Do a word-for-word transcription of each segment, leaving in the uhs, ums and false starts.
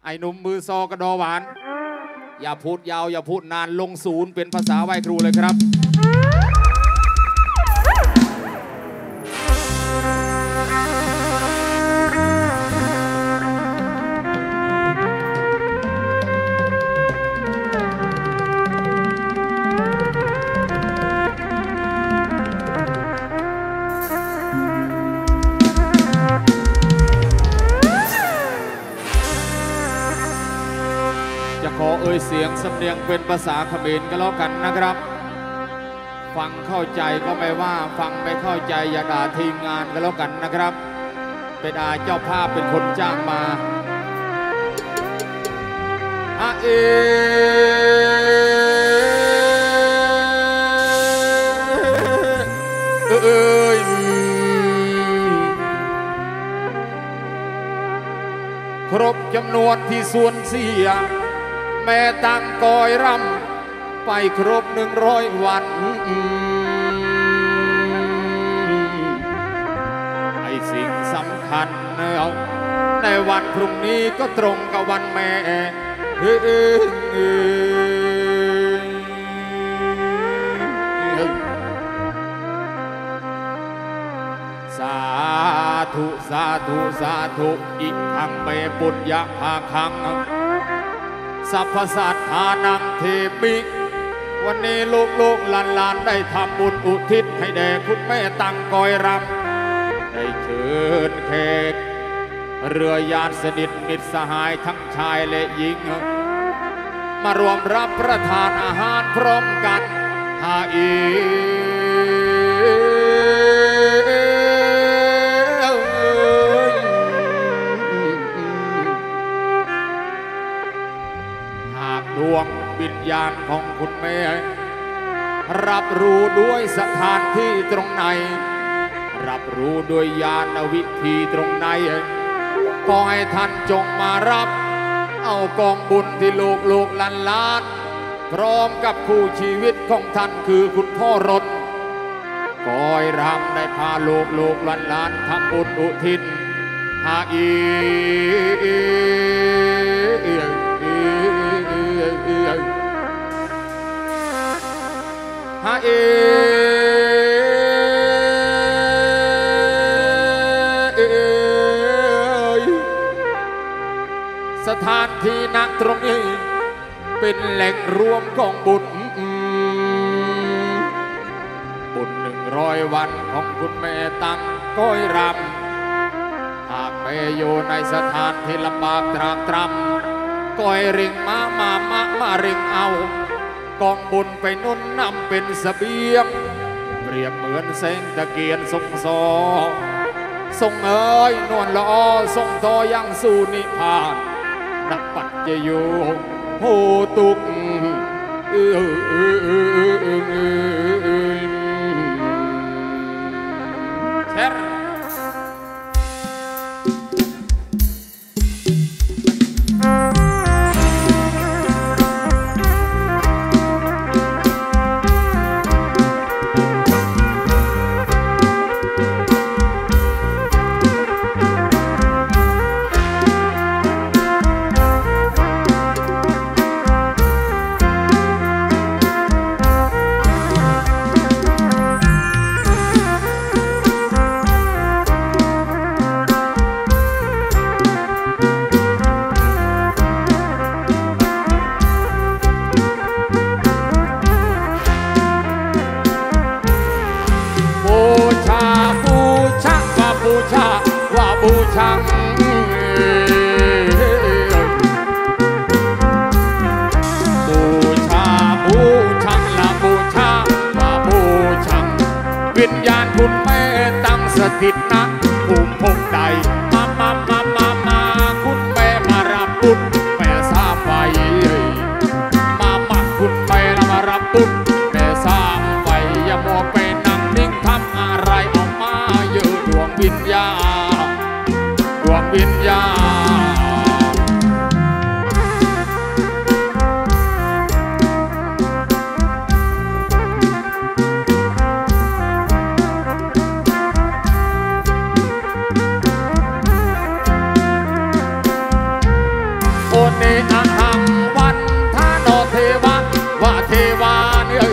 ไอ้หนุ่มมือซอกระดอหวานอย่าพูดยาวอย่าพูดนานลงศูนย์เป็นภาษาไหว้ครูเลยครับขอเอ่ยเสียงสำเนียงเป็นภาษาเขมรก็แล้วกันนะครับฟังเข้าใจก็ไม่ว่าฟังไม่เข้าใจอย่าด่าทีมงานก็แล้วกันนะครับไปด่าเจ้าภาพเป็นคนจ้างมาอะเอเอ้ยครบจำนวนที่ส่วนเสียแม่ตั้งกอยรำไปครบหนึ่งร้อยวันไอ้สิ่งสำคัญในวันพรุ่งนี้ก็ตรงกับวันแม่สาธุสาธุสาธุอีกทั้งเมปุญญาภาคังสัพพสัตถานังเทปิวันนี้ลูกลูกหลานหลานได้ทำบุญอุทิศให้แด่คุณแม่ตั้งกอยรำได้เชิญแขกเรือญาติสนิทมิตรสหายทั้งชายและหญิงมารวมรับประทานอาหารพร้อมกันหาอีดวงวิญญาณของคุณแม่รับรู้ด้วยสถานที่ตรงไหนรับรู้ด้วยญาณวิธีตรงไหนขอให้ท่านจงมารับเอากองบุญที่ลูกลูกหลานหลานพร้อมกับคู่ชีวิตของท่านคือคุณพ่อรถกอยรำได้พาลูกลูกหลานหลานทำบุญอุทิศหาอีฮาเอสถานที่ณตรงนี้เป็นแหล่งรวมของบุญบุญหนึ่งร้อยวันของคุณแม่ตั้งก้อยรำหากแม่อยู่ในสถานที่ลำบากตรากตรำก้อยริงมามามามาริงเอากองบุญไปนุ่นนำเป็นเสบียงเปรียบเหมือนแสงตะเกียงส่งสอส่งเอ๋ยนวลละอส่งทอยังสู่นิพพานนักปัจจโยโหตุกเออเออเออเออเออเช็ดบูชังบูชาบูชังละบูชาว่าบูชังวิญญาณคุณแม่ตั้งสถิตณภูมิภพใดมามามามามาคุณแม่มารับบุญแม่ทราบไว้มามาคุณแม่มารับบุญแม่ทราบไว้อย่ามัวไปนั่งนิ่งทำอะไรออกมาเยอะดวงวิญญาณดวงวิญญาณเนอหังวันทานอเทวะวะเทวาเนี่ย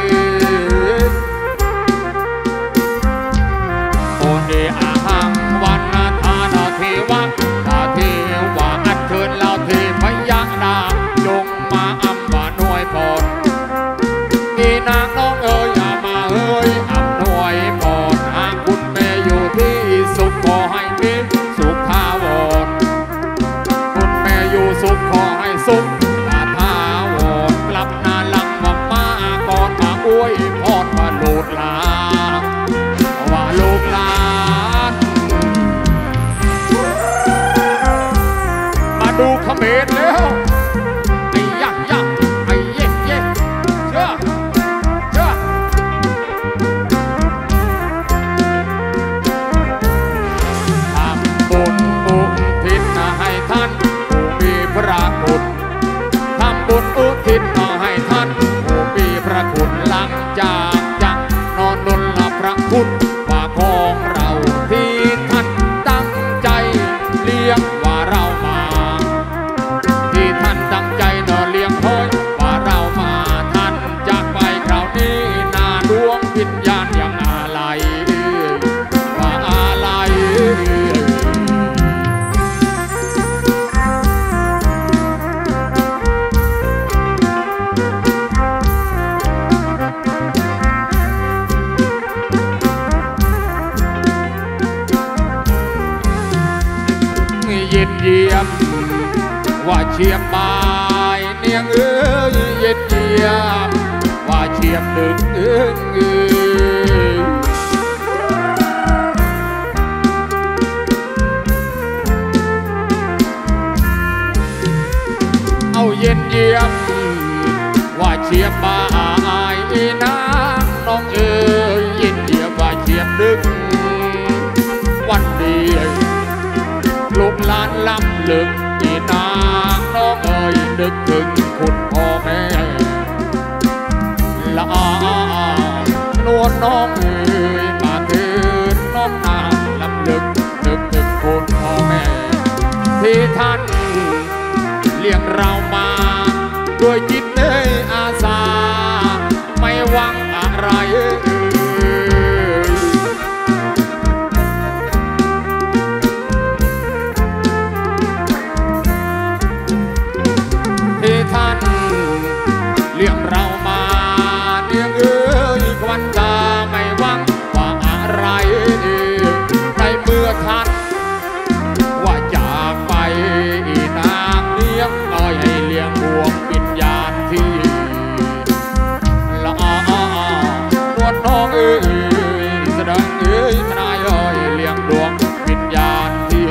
โอเนอหังวันทานอเทวะวะเทวาอันเชิญเราเทพยานาจงมาอำว่าหน่วยปอนอีนางน้องเอ๋ยอย่ามาเอ๋ยอำหน่วยปอนหากคุณแม่อยู่ที่สุขขอให้มีสุขภาวรคุณแม่อยู่สุขขอให้สุขภาวรกลับนาลังว่ามาก่อนมาอวยพรว่าลูกหลานว่าลูกหลานมาดูเขมรแล้วไอ้ยักยักไอ้เย่เย่เชื่อเชื่อทำบุญอุทิศให้ท่านผู้มีพระคุณทำบุญอุทิศให้ท่านผู้มีพระคุณหลังจากจักนอนนนละพระคุณว่าของเราที่ท่านตั้งใจเลี้ยงว่าเรามาที่ท่านตั้งใจนอนเลี้ยงคอยว่าเรามาท่านจากไปคราวนี้นาดวงวิญญาณอย่างอะไรว่าอะไรเย็นเยี่ยมว่าเชียมบายเนียงเอ้ยเย็นเยี่ยมว่าเชียมดึกเอ้ยเอาเย็นเยี่ยมว่าเชียมบายนางน้องเอ้ยเย็นเยี่ยมว่าเชียมดึกวันดีลูกหลานล้ำลึกอีนางน้องเอ๋ยนึกถึงคุณพ่อแม่ละอานวลน้องเอ๋ยมาเถิดน้องนางล้ำลึกนึกถึงคุณพ่อแม่ที่ท่านเลี้ยงเรามาด้วยจิตเอ้ยอาสาไม่หวังอะไรที่ท่านเลี้ยงเรามาเลี้ยงเอ้ยควันตาไม่หวังว่าอะไรในเมื่อท่านว่าจากไปนางเลี้ยงน้อยให้เลี้ยงห่วงวิญญาณที่ละอานวลน้องเอ้ยแสดงเอ้ยทนายเอ้ยเลี้ยงดวงวิญญาณที่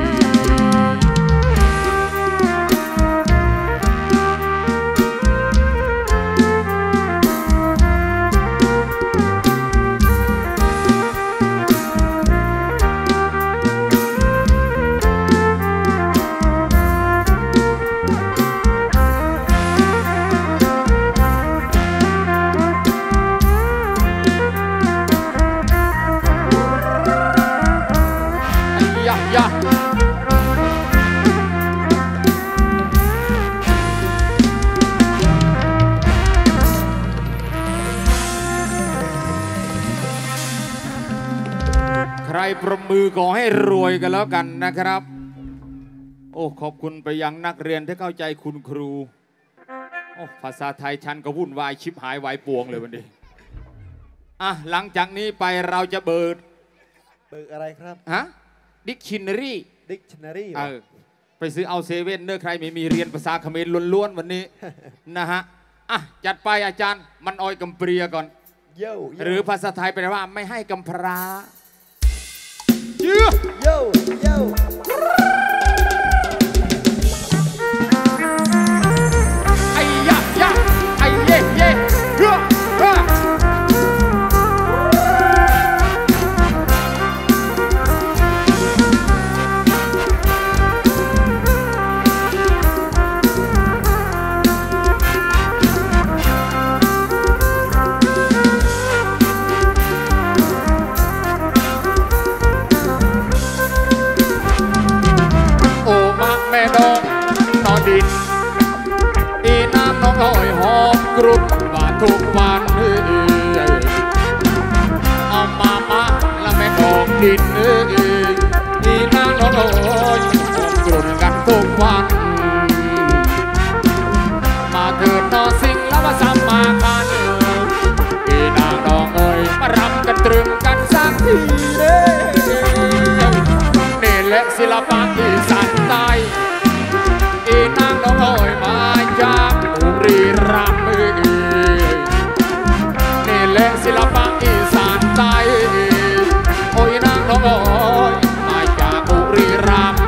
ยะใครประมือขอให้รวยกันแล้วกันนะครับโอ้ขอบคุณไปยังนักเรียนที่เข้าใจคุณครูโอ้ภาษาไทยฉันก็วุ่นวายชิบหายวายป่วงเลยวันนี้อ่ะหลังจากนี้ไปเราจะเบิดเบิกอะไรครับฮะดิกชันนารีดิกชันนารีเออไปซื้อเอาเซเว่นเนื้อใครไม่มีเรียนภาษาเขมรล้วนๆวันนี้ นะฮะอ่ะจัดไปอาจารย์มันออยกำเปรียก่อนหรือภาษาไทยแปลว่าไม่ให้กำพร้าเยอะโย่โย่ไอ้ยะยะไอ้เย่เย่เฮ้อเฮ้อดินอีน้ำน้องอ้อยหอมกรุบว่าทุกวันเอามามาแล้วแม่ดอกดินอีน้ำน้องอ้อยหอมกรุบกันทุกวันมาเถิดนอสิงแล้วมาซ้ำมากันอีนางน้องอ้อยมารำกันตรึงกันสักทีเด้นี่แหละศิลปะอีสานใต้อีนางน้องอ้อยมาจากบุรีรัมย์นี่แหละศิลปะอีสานใต้โอ้ยนางน้องอ้อยมาจากบุรีรัมย์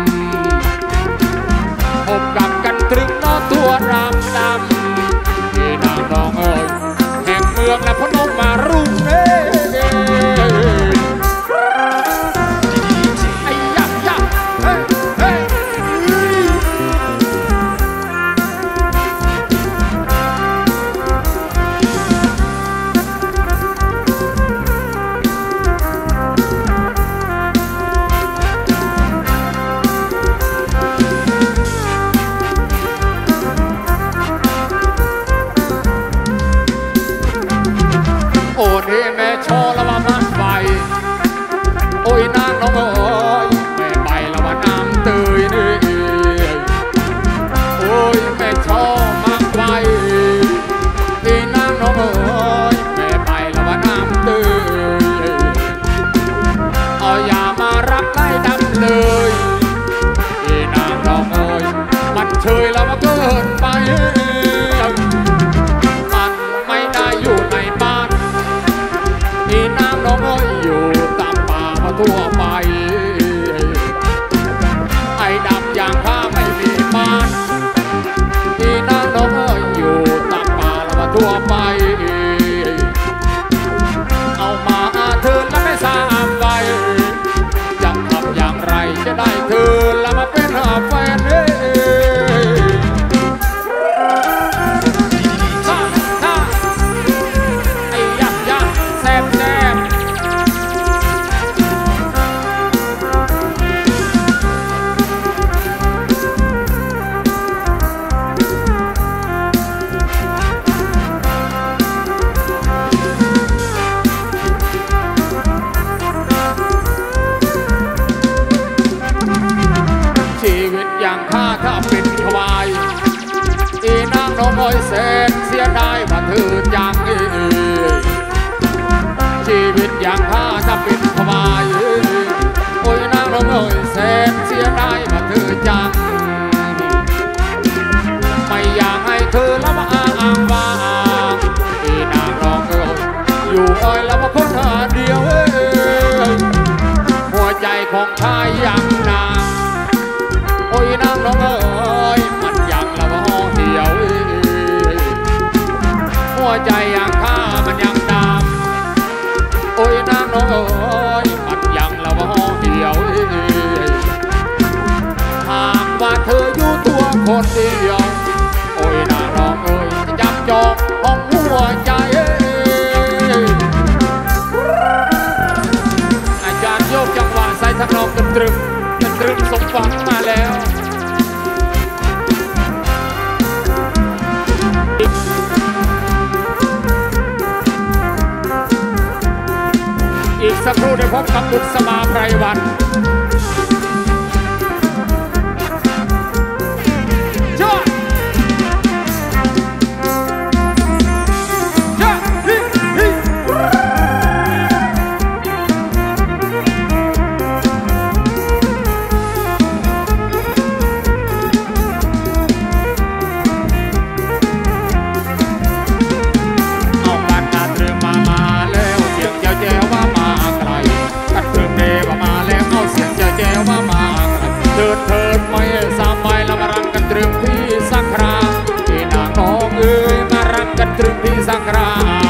พบกับกันตรึงนอตัวรำดำอีนางน้องอ้อยแห่งเมืองและพนมมารุ่งเอ้โอ้นี่แม่โชว์ละว่าน้ำไฟโอ้ยนางน้องเอ้ยแม่ใบละว่าน้ำตื่นนี่โอ้ยแม่โชว์มากไฟอีนางน้องเอ้ยแม่ใบละว่าน้ำตื่นเอาอย่ามารักไล่ดำเลยอีนางน้องเอ้ยมันเชยแล้วว่าเกินไปมันไม่ได้อยู่ในบ้านอีน้ำน้องอ้อยอยู่ตามป่ามาทั่วไปไอ้ดำอย่างข้าไม่มีบ้านอีน้ำน้องอ้อยอยู่ตามป่าแล้วมาทั่วไปเอามาเธอแล้วไม่ทราบไว้จะทำอย่างไรจะได้เธอแล้วมาเป็นแฟนชีวิตอย่างข้าถ้าเป็นควายอีนางน้องอ้อยแสนเสียดายว่าเธออย่างเอ่ยชีวิตอย่างข้าถ้าเป็นควายโอ้ยนางน้องอ้อยแสนเสียดายว่าเธอจังไม่อยากให้เธอละมาอ้างว่าอีนางน้องอ้อยอยู่อ้อยละมาคนเดียวหัวใจของข้ายังนางโอ้ยนางน้องเอ้ยมันยังละว่าห่อเหี่ยวหัวใจอย่างข้ามันยังดำโอ้ยนางน้องเอ้ยมันยังละว่าห่อเหี่ยวหากว่าเธออยู่ตัวคนเดียวโอ้ยนางน้องเอ้ยจะจับจองห้องหัวใจอาจารย์โยกจังหวะใส่ทำนองตรึมตรึมสมหวังมาแล้วอีกสักครู่ได้พบกับบุษมาไพรวันจ้าจ้าฮิฮิเดินเถิดไม่สามใบแล้วมารังกันตรึงที่สังคราที่นางน้องเอ้ยมารังกันตรึงที่สังครา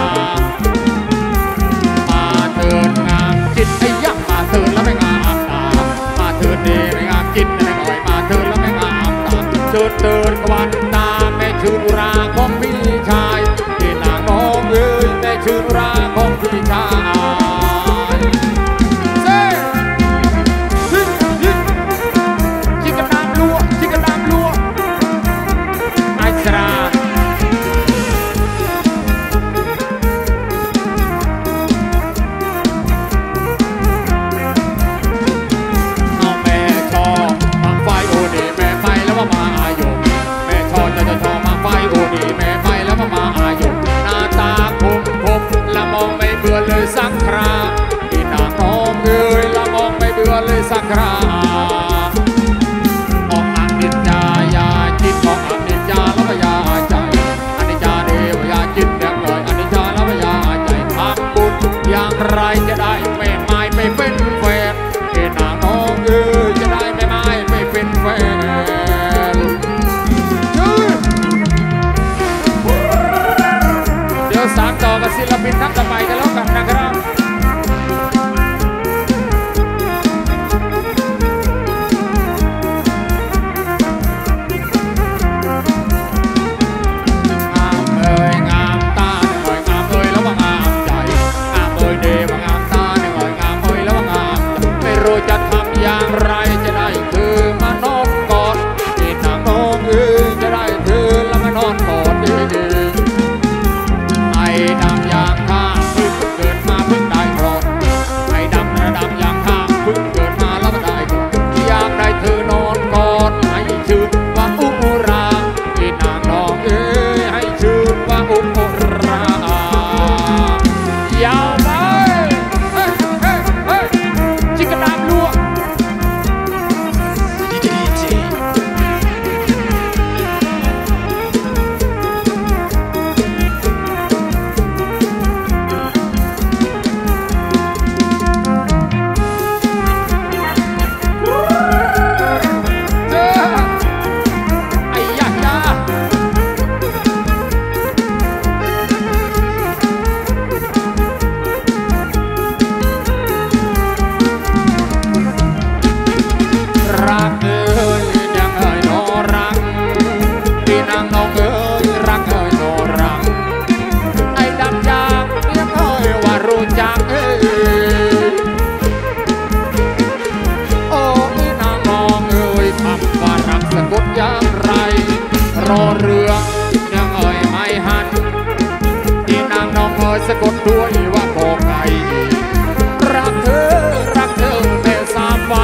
มาเถิดงามจิตไอ้ยักษ์มาเถิดแล้วไม่งามตามาเถิดดีไม่งามจิตไม่หน่อยมาเถิดแล้วไม่งามตาเถิดเถิดกวันตาแม่ชื่อราของพี่ชายที่นางน้องเอ้ยแม่ชื่อราของพี่ชายจดอย่างไรรอเรือยังเอ่ยไม่หันที่นางน้องเอ่ยสะกดด้วยว่าโกไก่รักเธอรักเธอแต่สามไฟ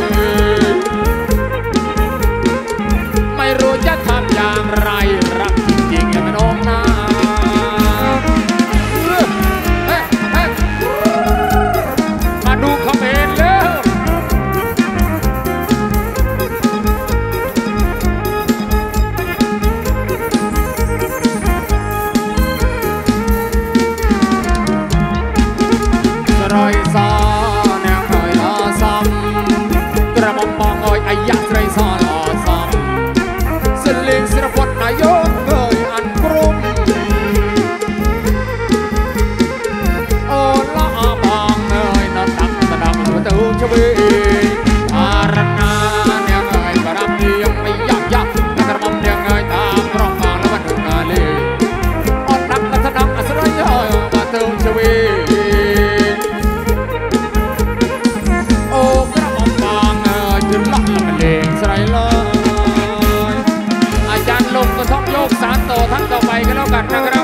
ไม่รู้จะทำอย่างไรรักจริงๆไม่น้องนามาดูคอมเมนต์เลยรอยซอแนวหน่อยอาซ้ำกระมองมองเอ่ยไอ้ยักษ์ไรซอลอซ้ำสิลิงสิรพจน์นายกเอ่ยอันกรุงโอละอาบางเอ่ยนัดตักตะดังมาตูชวีอารนาเนี่ยเอ่ยบารมียังไม่ยักยักกระมองเนี่ยเอ่ยตามร้องมาแล้วมันดูนาลีอดตักตะดังอัศรยอยมาตูชวีใส่เลยอาจารย์ลงก็ต้องโยกสารต่อทั้งต่อไปกันแล้วกันนะครับ